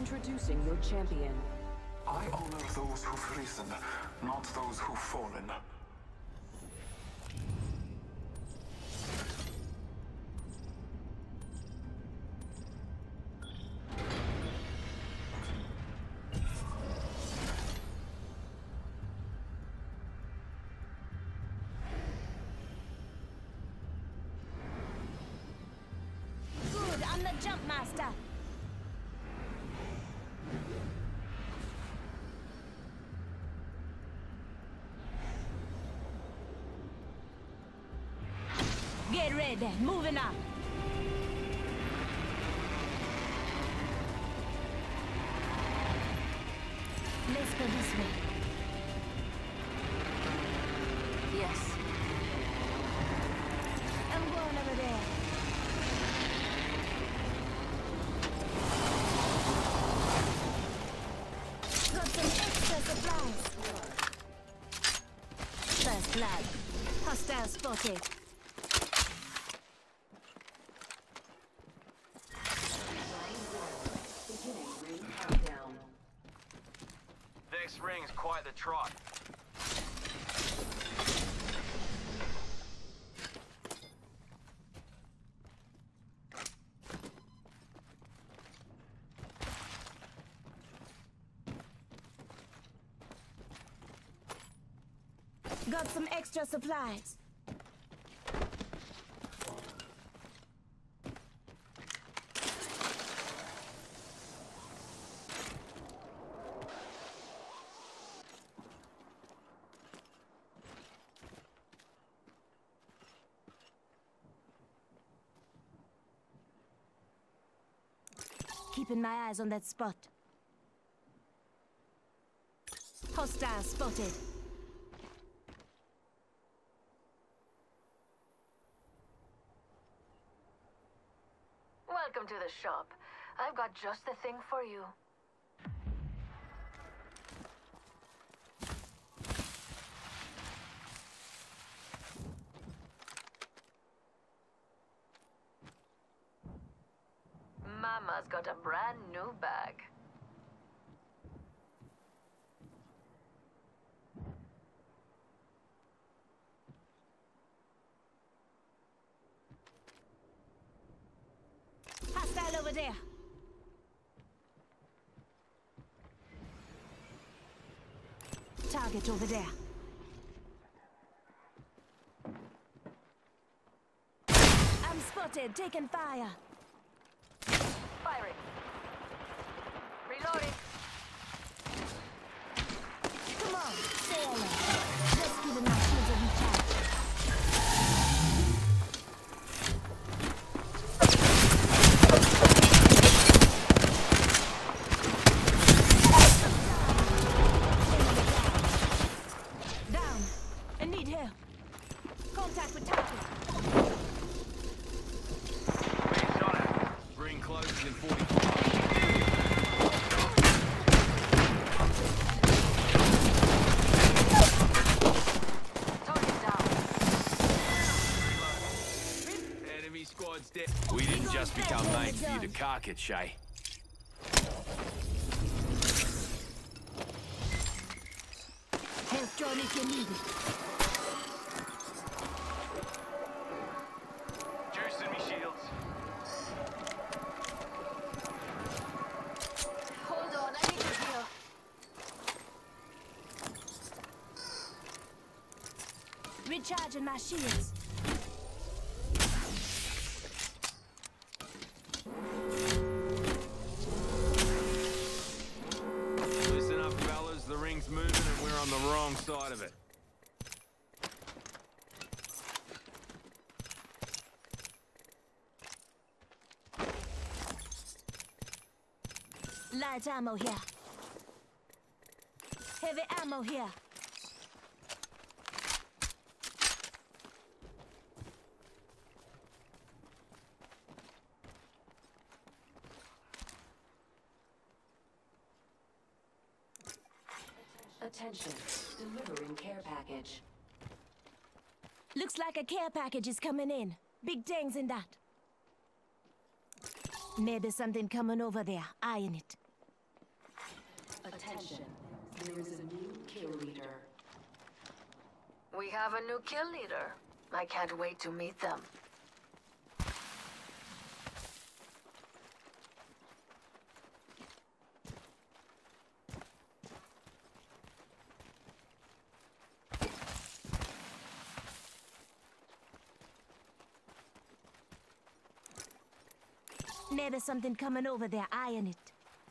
Introducing your champion. I honor those who've risen, not those who've fallen. Good, I'm the jump master. Get ready, moving up. Let's go this way. Yes. I'm going over there. Got some extra supplies. First blood. Hostile spotted. Next ring's quite the trot. Got some extra supplies. Keeping my eyes on that spot. Hostile spotted. Welcome to the shop. I've got just the thing for you. Mama's got a brand new bag. Hostile over there. Target over there. I'm spotted, taking fire. Firing. Reloading. Come on, stay alive. Just giving my shields a recharge. Down. I need help. Contact with target. Being shot at. Ring closes in 45. Target down. Enemy squad's dead. We didn't just become mates for you to cark it, Shay. Help John if you need it. Juicing me shields. Hold on, I need to heal. Recharging my shields. Listen up, fellas. The ring's moving and we're on the wrong side of it. Light ammo here. Heavy ammo here. Attention, delivering care package. Looks like a care package is coming in. Big things in that. Maybe something coming over there, eyeing it. Attention, there is a new kill leader. We have a new kill leader. I can't wait to meet them. Maybe something coming over there, eyeing it.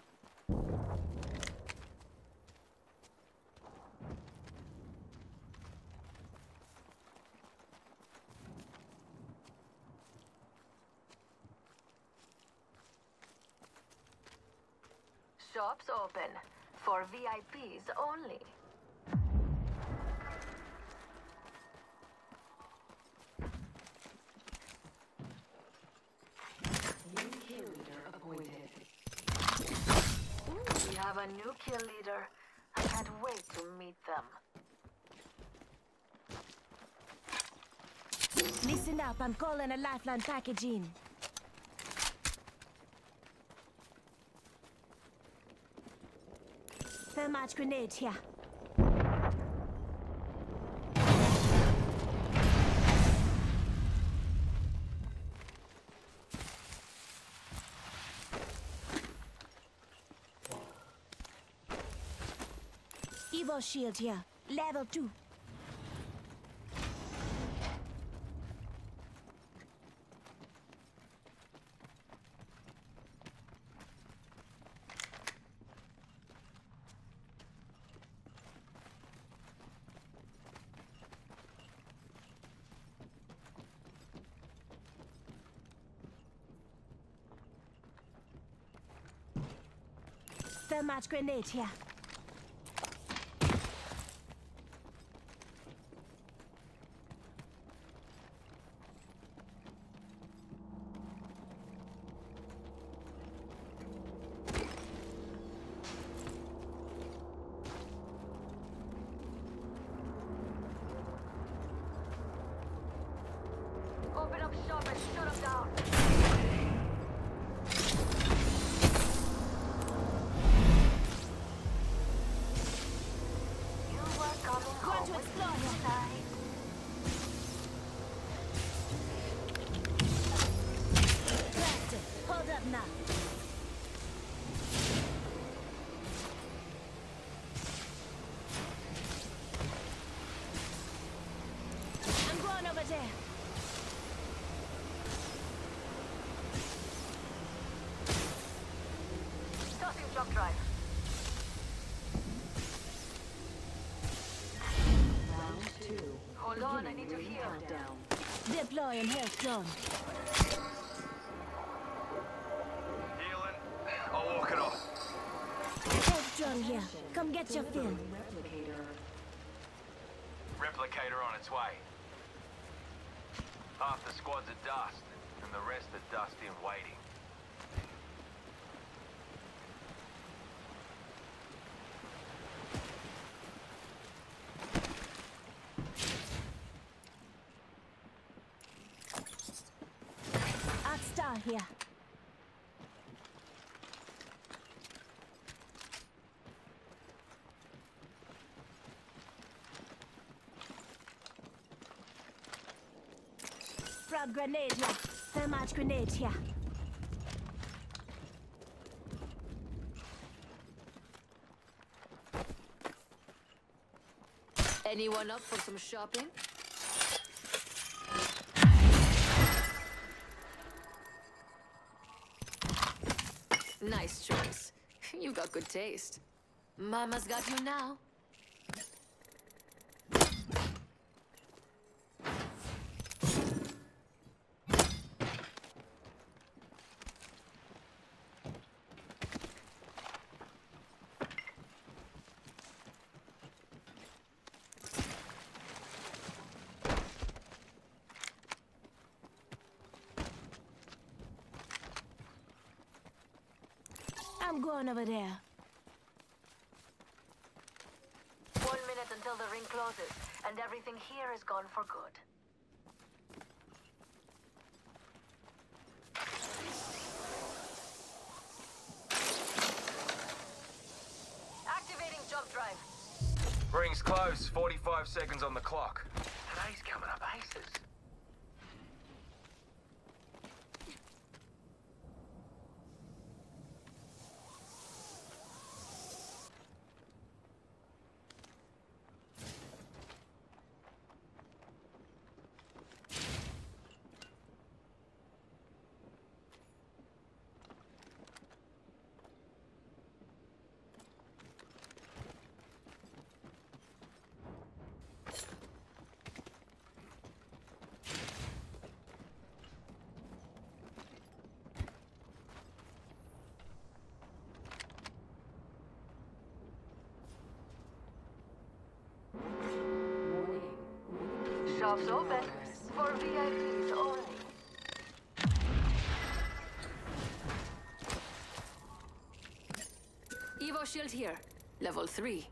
Shops open. For VIPs only. New kill leader appointed. We have a new kill leader. I can't wait to meet them. Listen up, I'm calling a lifeline package in. Thermite grenade here. Evo shield here. Level 2. Thermite grenade here. Open up shop and shut them down. You were coming Going home to with explore me here. tonight. Blasted. Hold up now. I'm going over there. Tossing shock drive. Round 2. Hold on, I need to Ring heal. countdown. Deploying health drone. Healing. I'll walk it off. Health drone here. Come get your fill. Delivering replicator. Replicator on its way. Half the squad's are dust, and the rest are dust in waiting. Arcstar here. Frog grenade here. Thermite grenade here. Anyone up for some shopping? Nice choice. You got good taste. Mama's got you now. I'm going over there. 1 minute until the ring closes, and everything here is gone for good. Ring's close. 45 seconds on the clock. Today's coming up aces. Shops open for VIPs only. Evo shield here. Level 3.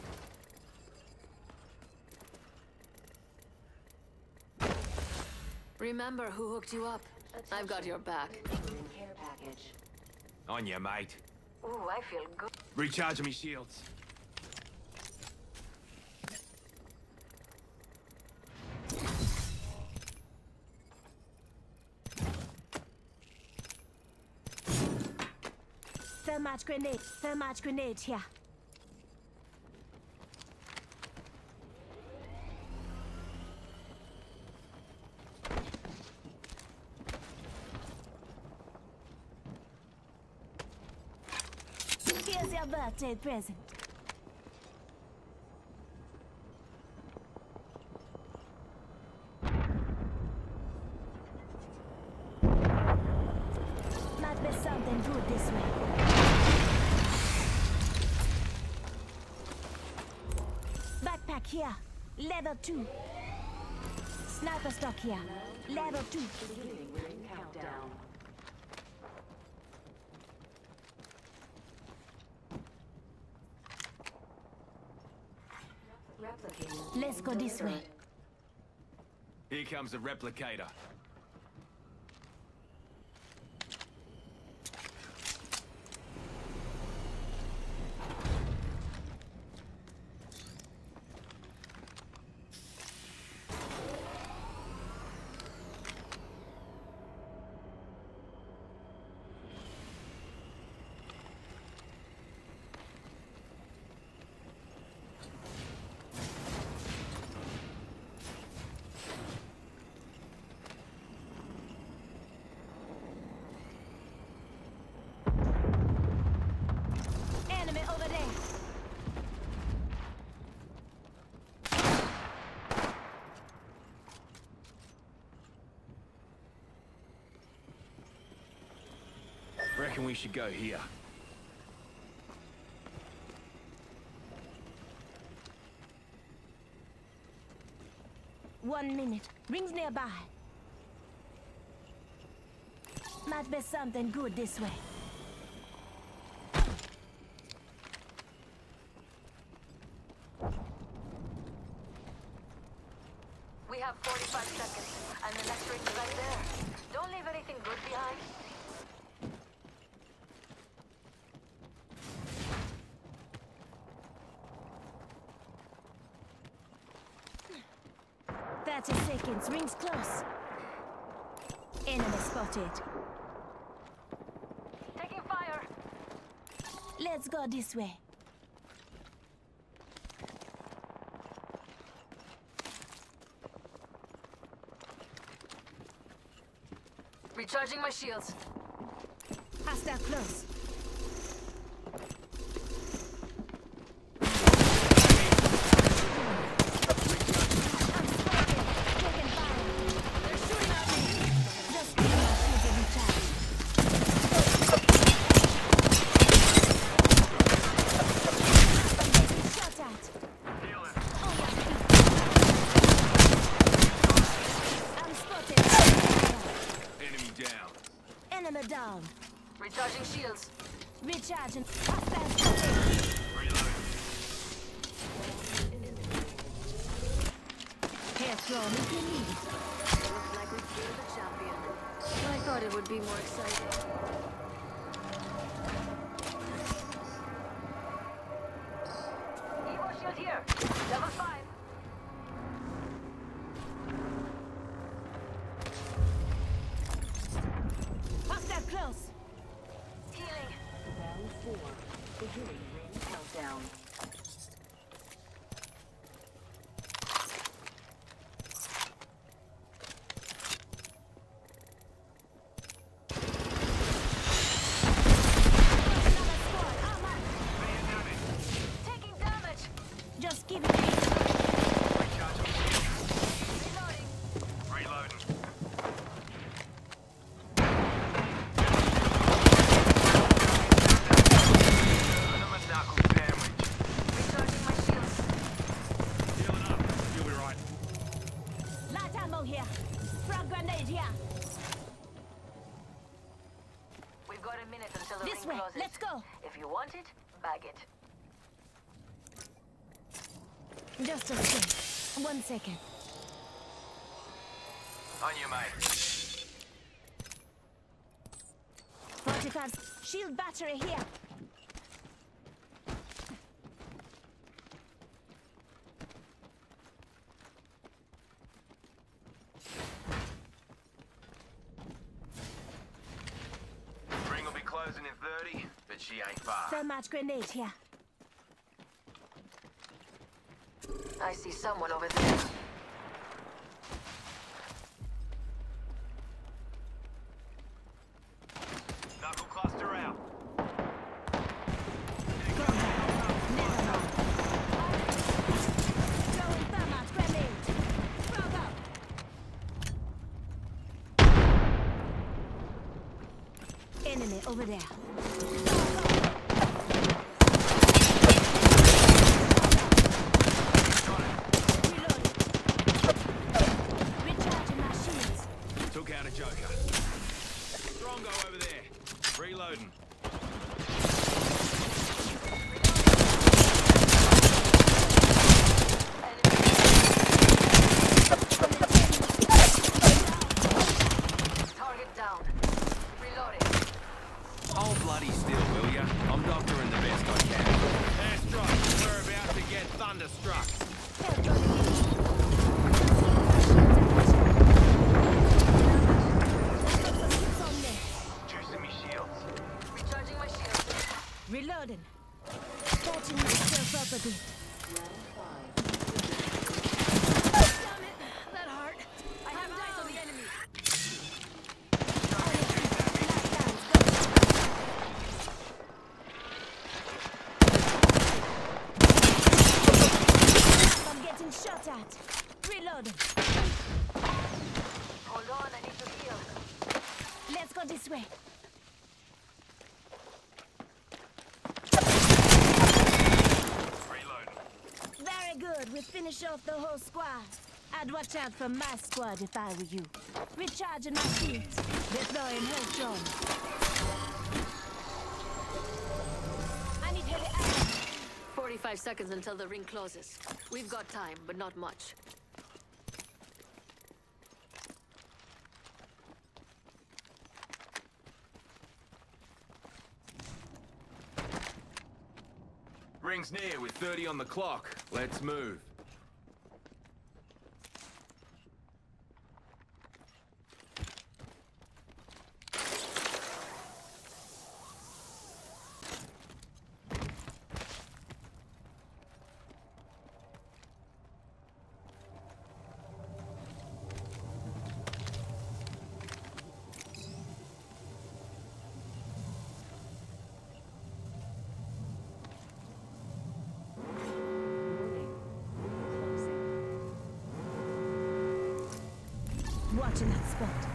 Remember who hooked you up. I've got your back. Care package. On you, mate. Ooh, I feel good. Recharging me shields. Thermite grenade. Thermite grenade here. Here's your birthday present. Might be something good this way. Backpack here. Level 2. Sniper stock here. Level 2. Beginning ring countdown. Replicating. Let's go this way. Here comes the replicator. Enemy over there. Reckon we should go here. One minute. Rings nearby. Might be something good this way. We have 45 seconds, and the next ring's right there. Don't leave anything good behind. That's 30 seconds. Rings close. Enemy spotted. Taking fire. Let's go this way. Recharging my shields. Hostile close. I'm spotted. Taking fire. They're shooting at me. Just give my shields a recharge. Shot at. On your feet. I'm spotted. Enemy down. Enemy down. Recharging shields. Recharging. Hostile spotted. Hair thrown if you need it. Looks like we killed the champion. I thought it would be more exciting. Evo shield here. Beginning ring countdown. Taking damage. Just give it. Reloading. Reloading. Another knuckle sandwich. Recharging my shields. Healing up. You'll be right. Light ammo here. Frag grenade here. We've got a minute until the This ring way. closes. Let's go. If you want it, bag it. Just a sec. 1 second. On you, mate. 45. Shield battery here. Ring will be closing in 30, but she ain't far. Thermite grenade here. I see someone over there. Knuckle cluster out. Throwing thermite grenade. Frag out. Enemy over there. Reloading. Recharging my shields. Took out a joker. Strongo over there. Reloading. Target down. Reloading. Hold bloody still, will ya? I'm doctoring the best I can. Airstrike. We're about to get thunderstruck. Help on the Juicing me shields. Recharging my shields. Reloading. Patching myself up a bit. Damn it! That hurt. I have eyes on the enemy. I'm getting shot at. Reloading. Hold on, I need to heal. Let's go this way. Reloading. Very good. We finish off the whole squad. I'd watch out for my squad if I were you. Recharging my shields. Deploying health drone. I need heavy ammo. 45 seconds until the ring closes. We've got time, but not much. Ring's near with 30 on the clock. Let's move. Watching that spot.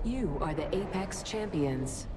You are the Apex Champions.